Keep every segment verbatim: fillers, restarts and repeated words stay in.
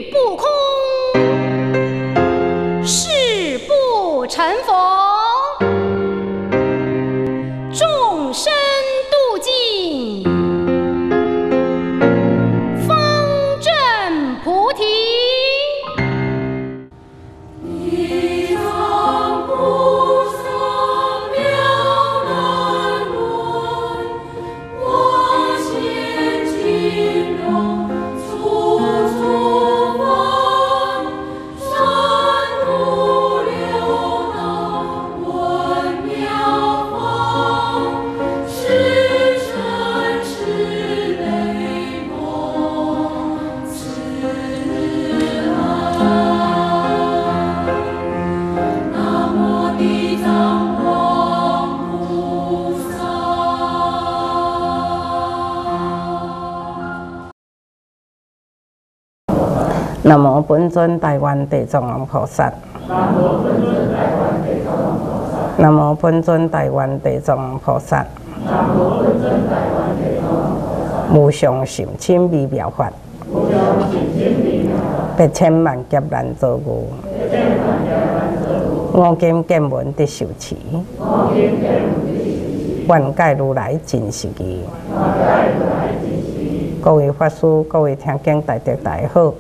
欲不空，誓不成佛，众生度尽，方证菩提。 南无本尊台湾地藏王菩萨。南无本尊台湾地藏王菩萨。南无本尊台湾地藏王菩萨。南无本尊台湾地藏王菩萨。无上甚深微妙法。无上甚深微妙法。百千万劫难遭遇。百千万劫难遭遇。我今见闻得受持。我今见闻得受持。愿解如来真实义。愿解如来真实义。各位法师，各位听经大德大好。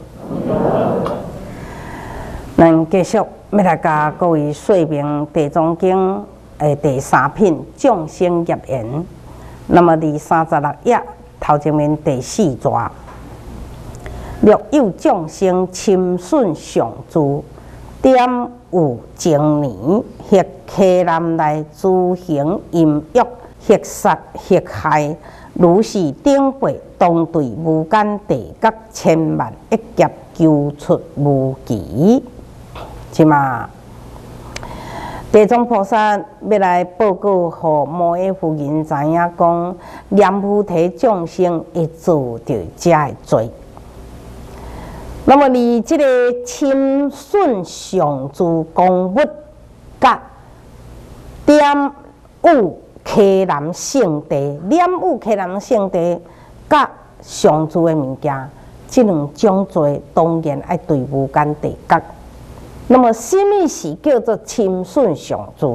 咱继续要来甲各位说明《地藏经》的第三品众生业缘。那么第三十六页头前面第四段，若有众生亲顺上主，点有情年，或溪南内自行淫欲，或杀或害，如是顶辈当对无间地狱千万亿劫，求出无期。即嘛，地藏菩萨要来报告，互摩耶夫人知影讲，阎浮提众生会做着这个罪。那么，你这个亲顺上主公物，甲点有溪南圣地，念有溪南圣地，甲上主的物件，这两种罪当然要对无间地狱。那么，什么是叫做亲顺上主？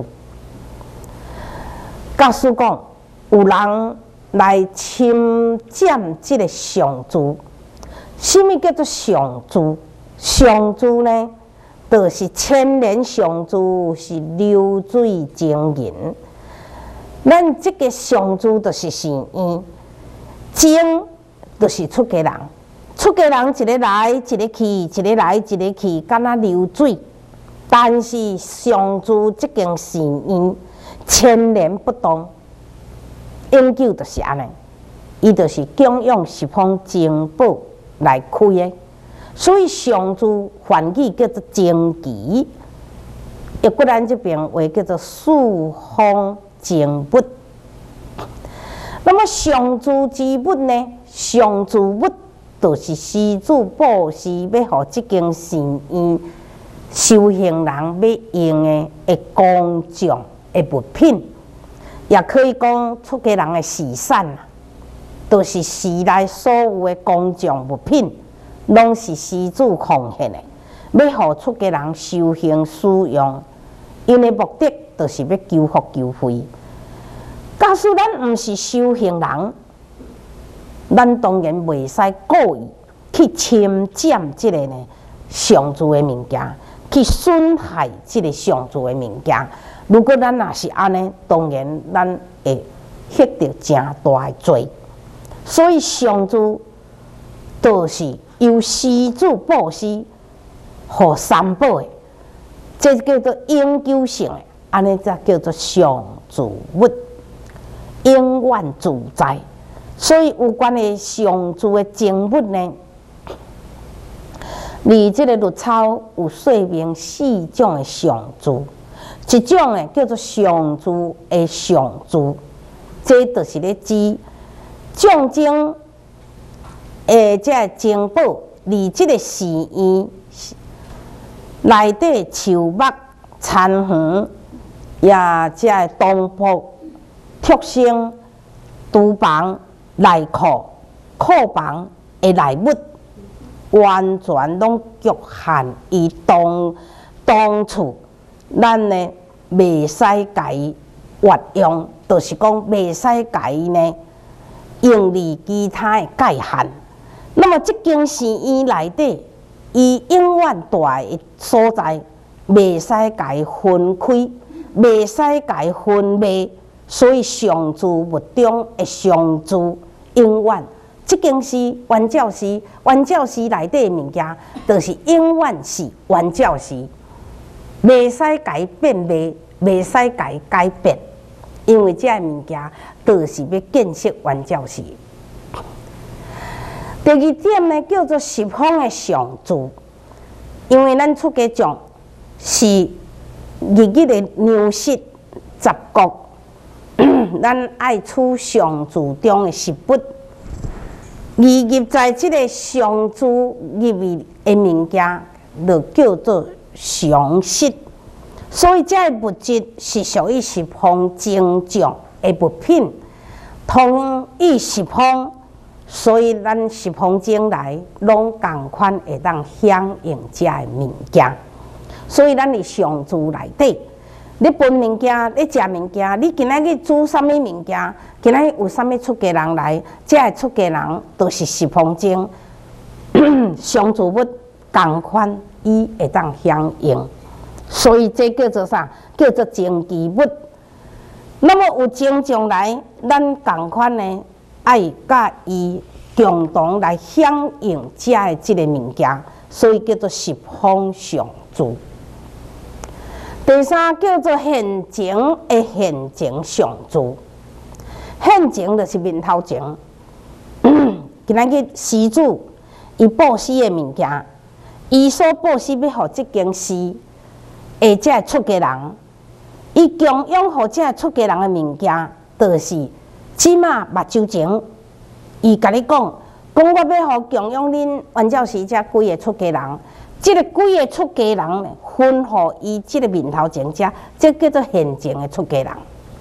假使讲有人来侵占这个上主，什么叫做上主？上主呢，就是千年上主是流水经营。咱这个上主就是善因，经就是出家人。出家人一个来一个去，一个来一个去，敢若流水。但是上主这件善因千年不动，永久就是安尼。伊就是供养十方珍宝来开的，所以上主梵语叫做真奇，要不然这边话叫做四方真物。那么上主之物呢？上主物就是施主布施，要互这件善因修行人要用的的工匠的物品，也可以讲出家人的施产啦，都、就是寺内所有的工匠物品，拢是施主奉献的，要互出家人修行使用，因的目的就是要求福求慧。假使咱毋是修行人，咱当然袂使故意去侵占这个呢上主的物件，去损害这个上主的物件。如果咱若是安尼，当然咱会获得真大的罪。所以上主就是由施主布施，互三宝的，这叫做永久性的，安尼才叫做上主物，永远自在。所以有关的上主的经物呢，你这个律草有说明四种的上主，一种呢叫做上主的上主，这就是咧指象征诶，这珍宝，离这个寺院内底树木、残垣，也这东坡、竹升、厨房、内库、库房的内物， 完全拢局限于当当处，咱呢袂使家活用，就是讲袂使家呢用离其他的界限。那么，这间寺院内底，伊永远住的所在，袂使家分开，袂使家分别，所以常住物中的常住，永远。这间是原教寺，原教寺内底的物件，就是永远是原教寺，袂使改变别，袂使改改变，因为这物件就是要建设原教寺。第二点呢，叫做十方的常住，因为咱出家众是日日的牛食十国，咱爱处常住中的食物。而入在即个常住入面的物件，就叫做常识。所以，这物质是属于十方正常的物品，同于十方，所以咱十方境内拢共款会当响应这个物件。所以，咱伫常住内底，你分物件，你食物件，你今仔日煮啥物物件？今仔日有啥物出家人来？这个出家人都是十方境常住物共款，伊会当响应。所以这叫做啥？叫做正机物。那么有正常来，咱共款呢，爱甲伊共同来响应这个即个物件，所以叫做十方常住。第三叫做现前的现前常住。现前就是面头前，今仔日施主伊布施的物件，伊所布施要互即间寺的这出家人，伊供养互这出家人的物件，就是即马目睭前，伊甲你讲，讲我要互供养恁原教寺这几个出家人，即、这个几个出家人呢，分互伊即个面头前遮，这叫做现前的出家人。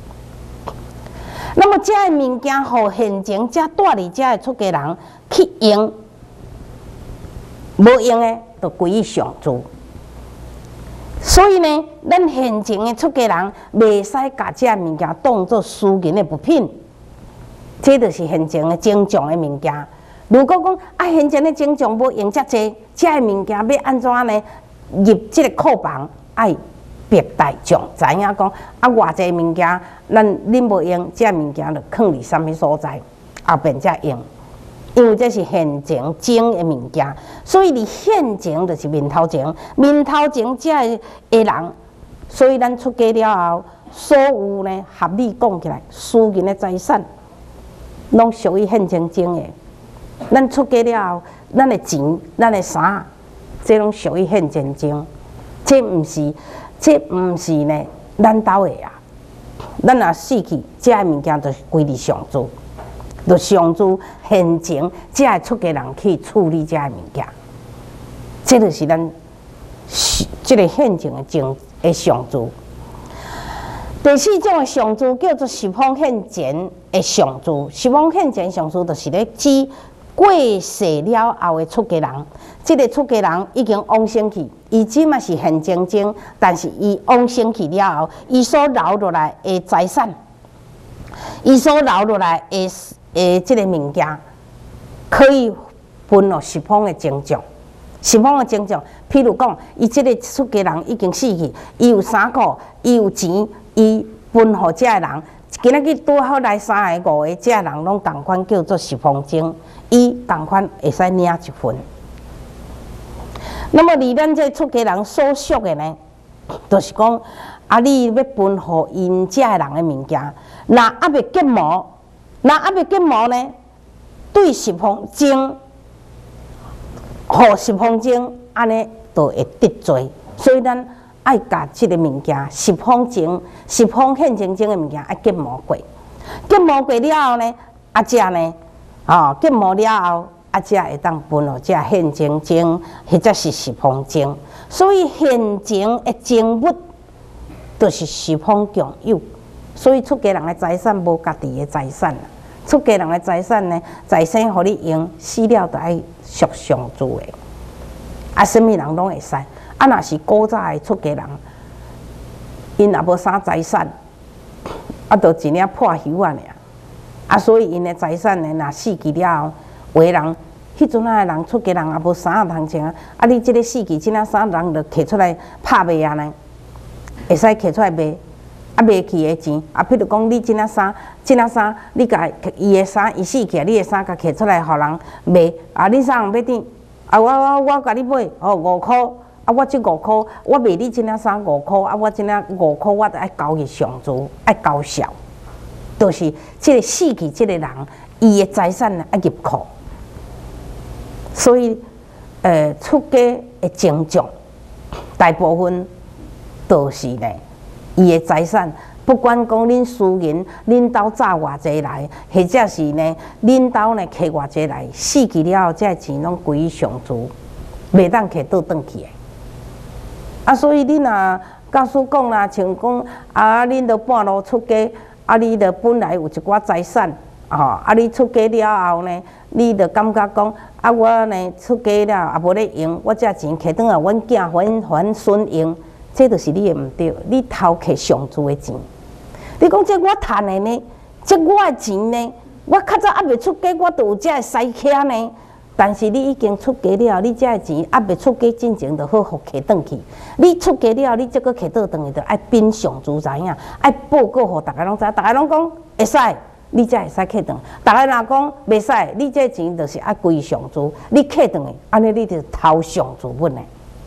那么，这个物件互现前遮住伫遮的出家人去用，无用的就归于常住。所以呢，咱现前的出家人袂使把这个物件当作私人的物品，这就是现前的正常的物件。如果讲啊，现前的正常无用遮济，这个物件要安怎呢？入这个库房爱。别大众知影讲啊，偌济物件，咱恁无用，这物件就放伫什么所在，后边才用。因为这是现前种的物件，所以你现前就是面头前，面头前这个人，所以咱出家了后，所有呢合理讲起来，私人的财产，拢属于现前种的。咱出家了后，咱的钱、咱的衫，这拢属于现前种，这毋是。这毋是呢，咱兜的啊！咱若死去，这个物件就是归伫常住，就常住现前，这个出家人去处理这个物件，这就是咱这个现前的正的常住。第四种的常住叫做十方现前的常住，十方现前常住就是咧指过世了后的出家人。这个出家人已经往生去，伊即嘛是现前种，但是伊往生去了后，伊所留落来的财产，伊所留落来的诶这个物件，可以分落十方的正常。十方的正常，譬如讲，伊这个出家人已经死去，伊有衫裤，伊有钱，伊分互这个人。今仔日拄好来三个五个，这个人拢同款叫做十方种，伊同款会使领一份。那么，离咱这出家人所属的呢，就是讲，啊，你要分互因遮个人的物件，若还未结毛，若还未结毛呢，对十方种，互十方种，安尼就会得罪。所以咱爱甲即个物件，十方种、十方现前种的物件，爱结毛过。结毛过了后呢，啊，遮呢，哦，结毛了后。啊，才会当分哦，这现前种，或者是十方种。所以现前的种物，就是十方共有。所以出家人的财产无家己的财产， 出家人的财产呢，在生互你用，死了就爱属上主的。啊，什么人拢会使。啊，若是古早的出家人，因也无啥财产，啊，就一领破袖啊尔。啊，所以因的财产呢，若死去了后，有的人，迄阵啊的人出家人也无衫通穿啊，啊，你即个死去即领衫，人就摕出来拍卖啊呢，会使摕出来卖。啊，卖去的钱，啊，譬如讲，你即领衫，即领衫，你甲伊的衫，伊死去，你的衫甲摕出来，互人卖，啊，你啥人要顶？啊，我我我甲你买，哦，五箍，啊，我即五箍，我卖你即领衫五箍，啊，我即领五箍，我得爱交给上主，爱交销，就是即个死去即个人，伊的财产爱入库，所以，呃，出家的情状，大部分都是呢。伊的财产，不管讲恁私人，恁兜早偌济来，或者是呢，恁兜呢摕偌济来，死去了后，这钱拢归于上主，袂当摕倒转去的。啊，所以恁若教师讲啦，像讲啊，恁着半路出家，啊，你着本来有一寡财产，吼、哦，啊，你出家了后呢，你着感觉讲，啊，我呢出家了也无咧用，我这钱摕转来，阮囝还还孙用。这就是你的毋对，你偷摕上主的钱。你讲这我赚的呢，这我的钱呢，我较早还未出家，我就有这使徛呢。但是你已经出家了，你这钱还未出家之前，就好好摕转去。你出家了，你这个摕倒转去，就爱禀上主知影，爱报告互大家拢知，大家拢讲会使，你才会使摕转。大家若讲袂使，你这钱就是爱归上主，你摕转去，安尼你就偷上主本的。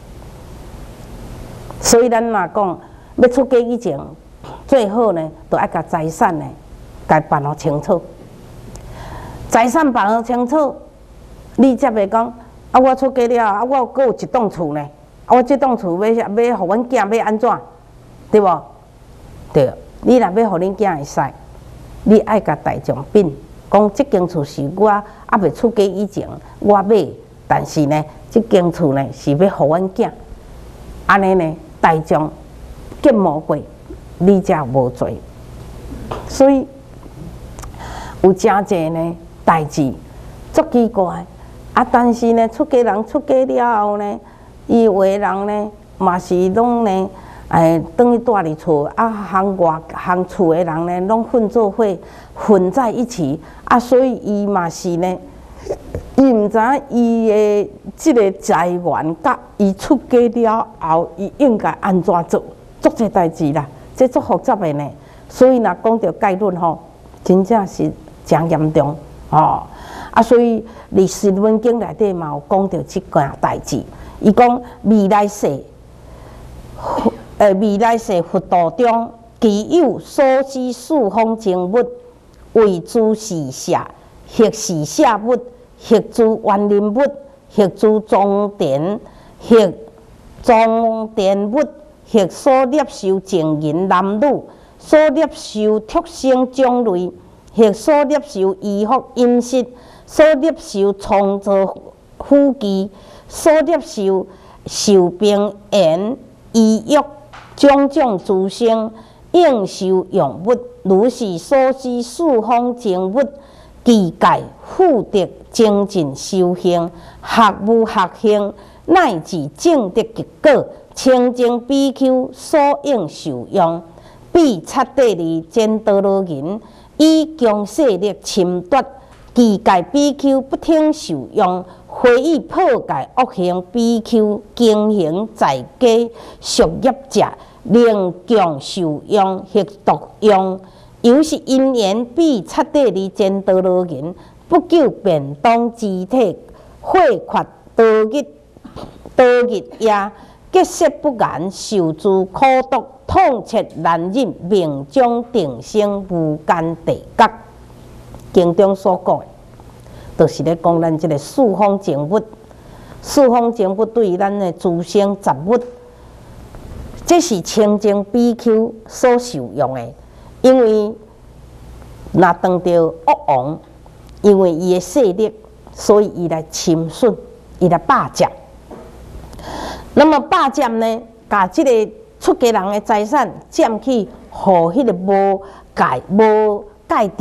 所以咱若讲要出家以前，最好呢，都爱甲财产呢，该办好清楚。财产办好清楚，你才袂讲啊！我出家了，啊，我阁有一栋厝呢，啊，我这栋厝要要互阮囝要安怎？对无？对，你若要互恁囝会使，你爱甲大众禀，讲这间厝是我还未出家以前我买，但是呢，这间厝呢是要互阮囝，安尼呢？大众见魔鬼，你才无罪。所以有真侪呢代志，足奇怪。啊，但是呢，出家人出家了后呢，伊有的人呢，嘛是拢呢，哎，等于住伫厝，啊，行外行厝的人呢，拢混做伙，混在一起。啊，所以伊嘛是呢。伊毋知伊的即个财源，甲伊出家了后，伊应该安怎做？做这代志啦，这足复杂的呢。所以若讲到概论吼，真正是真严重吼。啊，所以历史文经内底嘛有讲到即件代志。伊讲未来世，呃，未来世佛道中，其有所知四方精物，为诸事舍，或是舍物。或诸园林物，或诸庄田，或庄田物，或所摄受情人男女，所摄受畜生种类，或所摄受衣服饮食，所摄受创造夫妻，所摄受受病言医药种种诸生应受用物，如是所知四方精物。具戒富德精进修行，学无学行，乃至正德结果，清净比丘所应受用，必彻底离颠倒罗人，以强势力侵夺。具戒比丘不听受用，非以破戒恶行比丘经行在家属业者，令强受用或毒用。由是因缘必彻底离颠倒罗人，不久便当肢体血缺多日多日夜，结色不言，受诸苦毒，痛切难忍，命中定生无间地狱。经中所讲的，就是咧讲咱即个四方净物，四方净物对于咱的诸生杂物，这是清净比丘所受用的。因为若当着恶王，因为伊的势力，所以伊来侵损，伊来霸占。那么霸占呢，把这个出家人的财产占去，互迄个无戒、无戒德的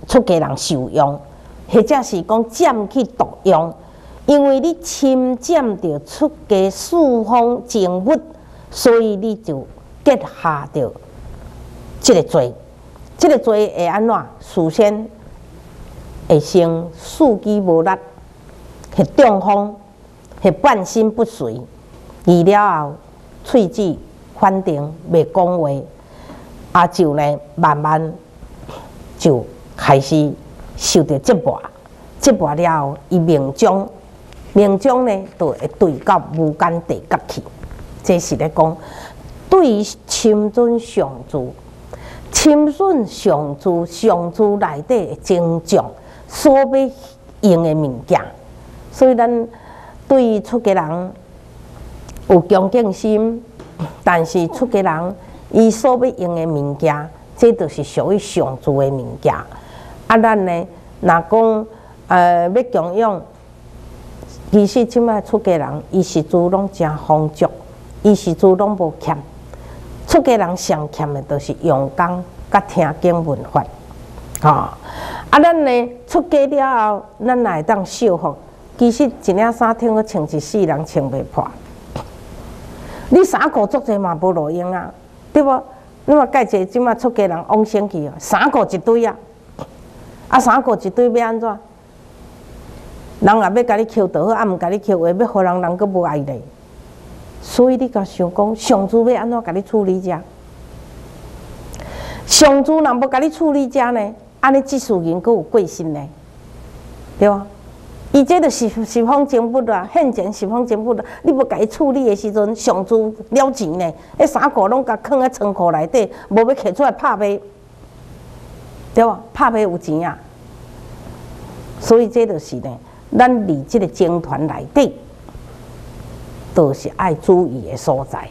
出家人受用，或者是讲占去毒用，因为你侵占着出家四方精物，所以你就结下着这个罪。这个罪会安怎？首先会生四肢无力，会中风，会半身不遂，而了后喙齿反定，袂讲话，啊就呢慢慢就开始受到折磨，折磨了后，伊命中命中呢就会对到无间地狱去。这是咧讲对于侵尊上主。侵损上主上主内底的精将所要用的物件，所以咱对于出家人有恭敬心，但是出家人伊所要用的物件，这就是属于上主的物件。啊，咱呢，若讲呃要供养，其实即摆出家人伊是主拢真丰足，伊是主拢无欠。出家人上欠的，就是用功甲听经闻法，吼、哦。啊，咱呢出家了后，咱来当修复。其实一领衫穿个穿一世人穿袂破。你衫裤足济嘛无路用啊，对无？你嘛介济即马出家人往生去啊，衫裤一堆啊，啊衫裤一堆要安怎？人也要甲你捡倒好，啊毋甲你捡话，要互人人阁无爱你。所以你甲想讲，上主要安怎甲你处理者？上主若无甲你处理者呢？安尼即世人阁有过心呢？对吧？伊这就是十方精物啊，现前十方精物啊！你要甲伊处理的时阵，上主了钱呢？迄衫裤拢甲藏喺仓库内底，无要摕出来拍卖，对吧？拍卖有钱啊！所以这就是呢，咱伫即个经团内底。都是爱注意的所在。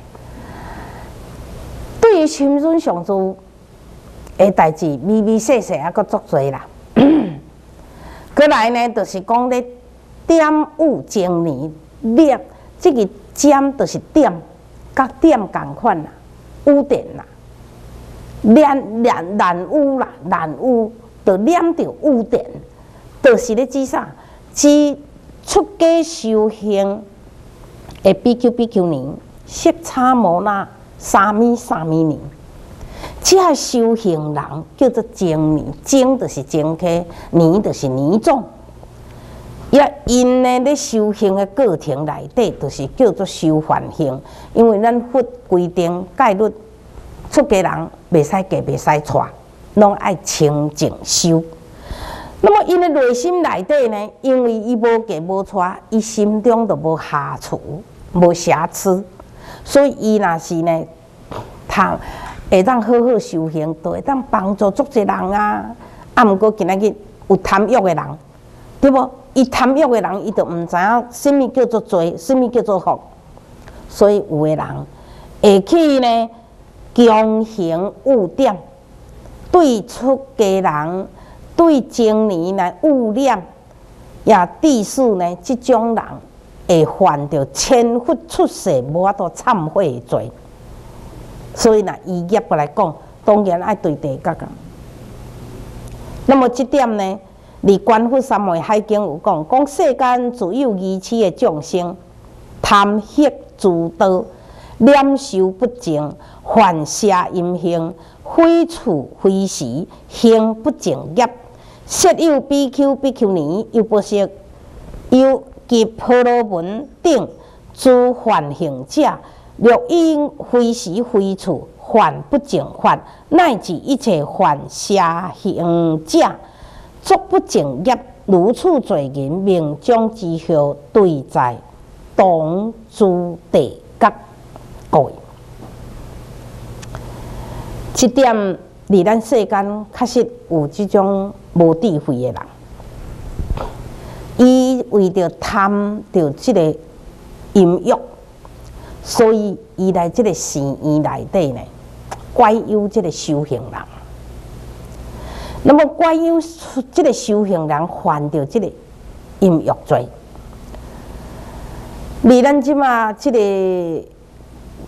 对于亲尊上主的代志，微微细细还阁足多啦。过来呢，就是讲咧点悟精年念，这个尖就是点，甲点共款啦，污点啦，念念难污啦，难污就念着污点，就是咧指啥？指出家修行。会比丘比丘尼、色差摩那、沙弥沙弥尼，这修行人叫做精尼，精就是精客，尼就是尼众。也因呢咧修行的过程内底，就是叫做修梵行，因为咱佛规定戒律，出家人袂使嫁，袂使娶，拢爱清净修。那么因的内心内底呢，因为伊无嫁无娶，伊心中就无瑕疵。无瑕疵，所以伊若是呢，通会当好好修行，就会当帮助足侪人啊。啊，毋过今仔日有贪欲的人，对无？伊贪欲的人，伊就毋知影什么叫做罪，什么叫做福。所以有的人会去呢强行污点，对出家人、对精年来污染，也致使呢即种人。会犯着千佛出世无法度忏悔的罪，所以呢，以业来讲，当然爱对地觉啊。那么这点呢，伫《观佛三昧海经》有讲，讲世间自有愚痴的众生，贪欲诸多，念修不净，犯邪淫行，非处非时，行不净业，设有比丘比丘尼，又不识又。及婆罗门等诸梵行者，若因非时非处犯不净法，乃至一切犯邪行者，作不净业，如此罪人，命中之后对在当诸地狱。各位，这点伫咱世间确实有这种无智慧的人。伊为着贪着即个淫欲，所以伊来即个寺院内底呢，怪有即个修行人。那么怪有即个修行人犯着即个淫欲罪，离咱即马即个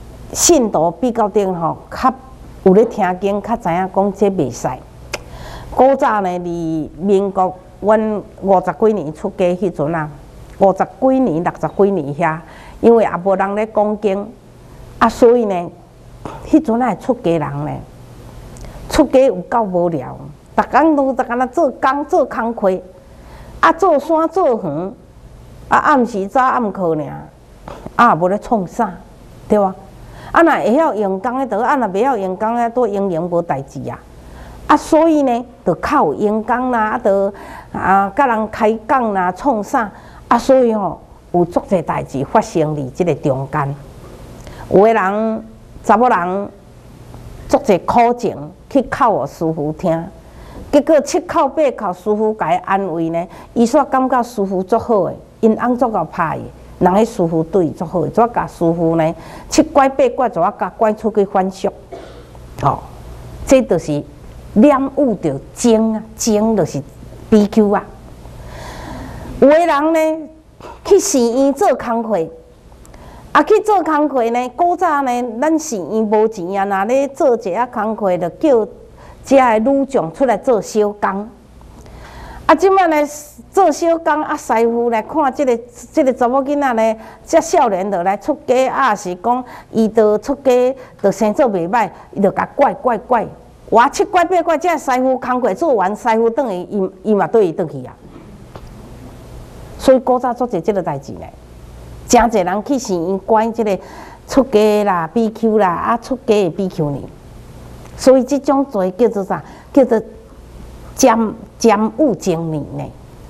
信徒比较顶吼，较有咧听经，较知影讲这袂使。 古早呢，离民国阮五十几年出家迄阵啊，五十几年、六十几年遐，因为也无人咧讲经，啊，所以呢，迄阵啊出家人呢，出家有够无聊，逐工都逐干那做工做工课，啊做山做园，啊暗时早暗课尔，啊也无咧创啥，对吧？啊若会晓用功诶，倒；啊若袂晓用功诶，都营营无代志啊。啊，所以呢，就靠用功啦，啊，就啊，甲人开讲啦，创啥啊，所以吼、哦，有足侪代志发生伫即个中间。有诶人，查某人足侪苦情去哭互师傅听，结果七哭八哭，师傅甲伊安慰呢，伊煞感觉师傅足好诶，因翁足够歹诶，人迄师傅对伊足好诶，怎甲师傅呢七拐八拐，怎啊甲拐出去反俗？哦，这就是。染污着精啊，精就是B Q啊。有诶人呢，去寺院做工课，啊去做工课呢，古早呢，咱寺院无钱啊，若咧做一下工课，就叫遮诶女将出来做小工。啊，即摆呢做小工，啊师傅来看即、这个即、这个查某囡仔呢，遮少年就来出家，啊是讲伊就出家，就生做袂歹，伊就甲拐拐拐。哇，七拐八拐，这师傅工课做完，师傅转去，伊伊嘛对伊转去啊。所以古早做者即个代志呢，真侪人去寺院管即个出家啦、B Q 啦，啊出家的 B Q 呢。所以即种罪叫做啥？叫做沾沾污精年呢。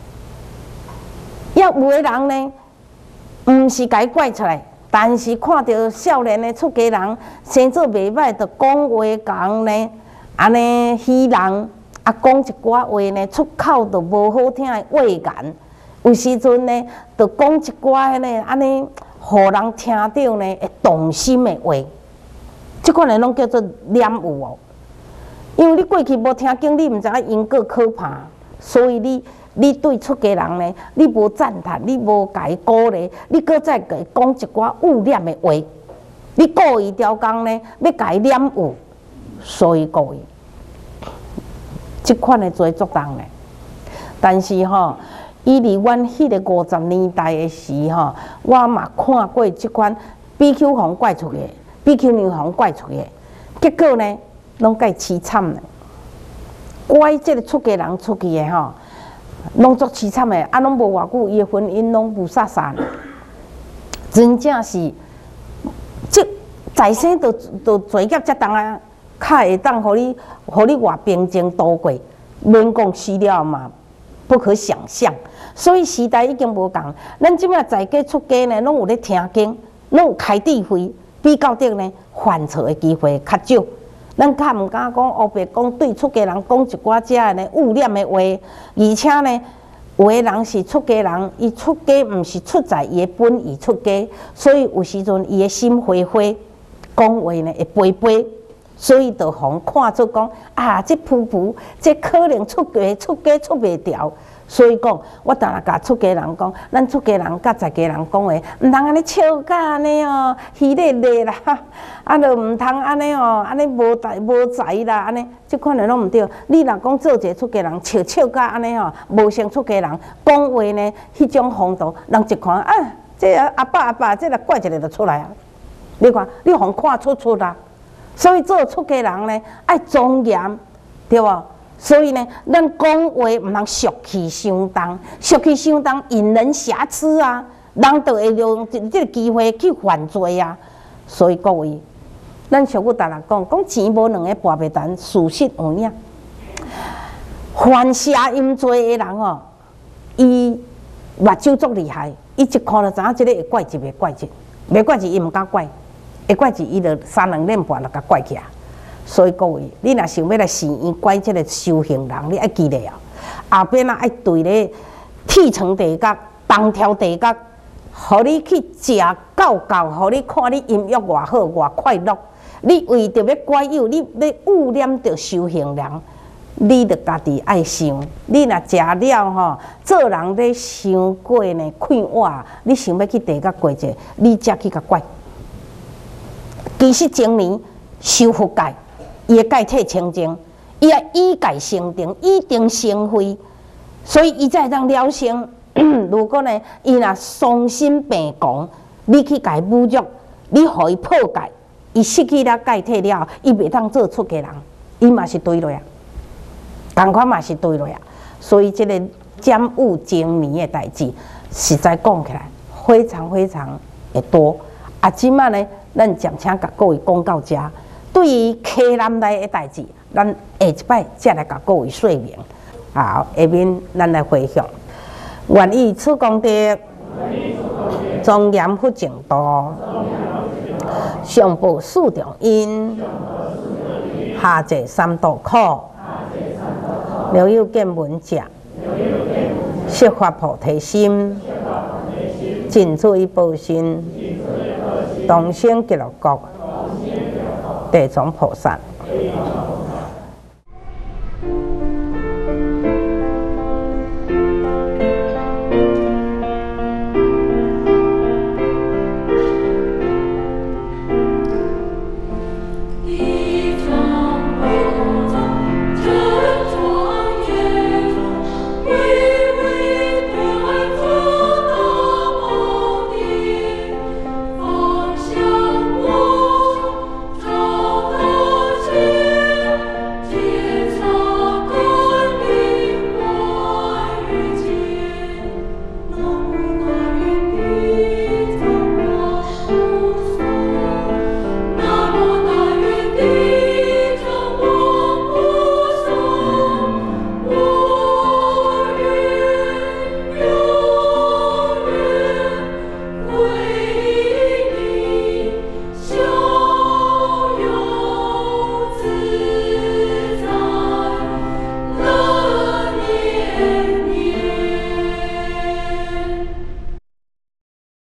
要有的人呢，毋是甲伊拐出来。但是看到少年的出家人生做袂歹，就讲话讲呢。安尼虚人啊，讲一寡话呢，出口就无好听的话言。有时阵呢，就讲一寡呢，安尼，互人听到呢会动心的话。即款呢，拢叫做染污哦。因为你过去无听经，你毋知影因果可怕，所以你你对出家人呢，你无赞叹，你无甲伊鼓励，你搁再甲伊讲一寡污染的话，你故意刁工呢，要甲伊染污。所以故意，即款的罪作重咧。但是吼、哦，以离阮迄个五十年代的时吼，我嘛看过即款 B Q 互拐出去 ，B Q 女互拐出去，结果呢，拢介凄惨咧。拐即个出家人出去的吼，拢足凄惨的，啊，拢无偌久，伊的婚姻拢无煞煞，真正是，即在生都都罪孽遮重啊！较会当，互你，互你偌平静度过，免讲死了嘛，不可想象。所以时代已经无共，咱即摆在家出家呢，拢有咧听经，拢有开智慧，比较得呢犯错的机会较少。咱较毋敢讲黑白讲对出家人讲一寡遮的呢污染的话，而且呢，有的人是出家人，伊出家毋是出在伊的本意出家，所以有时阵伊的心灰灰，讲话呢会飞飞。所以就互看出讲啊，这噗噗，这可能出家出家出袂掉。所以讲，我当然甲出家人讲，咱出家人甲在家人讲话，毋通安尼笑甲安尼哦，虚咧咧啦，啊，就毋通安尼哦，安尼无才无才啦，安尼即款的拢毋对。你若讲做一个出家人，笑笑甲安尼哦，无像出家人讲话呢，迄种风度，人一看啊，这阿爸阿爸，这来怪一个就出来啊。你看，你互看出出啦。所以做出家人呢，爱庄严，对无？所以呢，咱讲话毋通俗气伤重，俗气伤重引人瑕疵啊，人就会用这个机会去犯罪啊。所以各位，咱俗语逐人讲，讲钱无两个跋袂谈，事实有影。犯邪淫罪的人哦，伊目睭足厉害，伊一看就知影，即个会怪一袂怪一，袂怪一伊毋敢怪。会怪是伊就三两两半就甲怪起啊！所以各位，你若想要来寺院拐即个修行人，你爱记得哦，后边啊爱对咧铁床地角、东条地角，互你去食够够，互你看你音乐偌好偌快乐。你为着要拐友，你要污染着修行人，你着家己爱想。你若食了吼，做人咧伤过呢，快活，你想要去地角过者，你才去甲拐。其实前年修复界，伊的界体清净， 伊要以戒成定，以定成慧，所以伊才会当了生。如果呢，伊若丧心病狂，你去甲伊侮辱，你互伊破戒，伊失去了戒体了，伊袂当做出家人，伊嘛是对落啊，同款嘛是对落啊。所以这个占卜经年的代志，实在讲起来非常非常的多。啊，即摆呢，咱暂请甲各位讲到遮。对于溪南来的代志，咱下一摆再来甲各位说明。好，下面咱来回向。愿以此功德，庄严佛净土，上报四重因，下济三途苦。留有见闻者，设发菩提心，尽罪报身，同生极乐国。地藏菩萨。